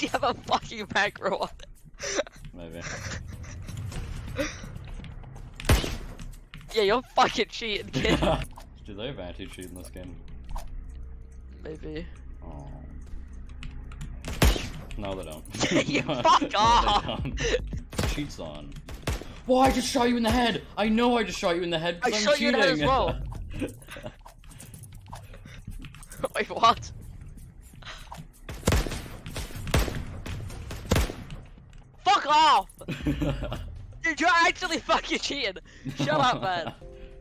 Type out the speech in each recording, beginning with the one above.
you have a fucking macro on it? Maybe. Yeah, you're fucking cheating, kid. Do they have anti-cheat in this game? Maybe. Oh. No, they don't. You fuck off! No, they don't. Cheats on. Well, I just shot you in the head! I know I just shot you in the head I because shot I'm you in cheating! the head as well! Wait, what? Fuck off! Dude, you're actually fucking cheating! Shut up, man!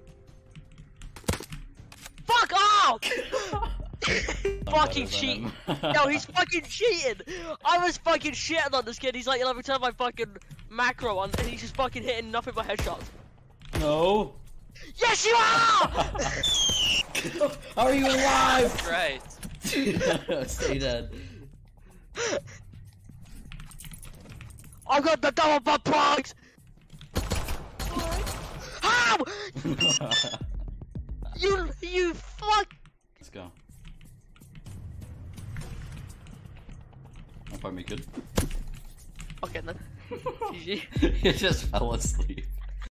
Fuck off! Fucking cheating! No, he's fucking cheating! I was fucking shitting on this kid. He's like, let me turn my fucking macro on, and he's just fucking hitting nothing but headshots. No! Yes, you are! How are you alive? Great. Stay dead. I got the double butt plugs! How? You fuck! Let's go. I'll find me good. Okay then. GG. He just fell asleep.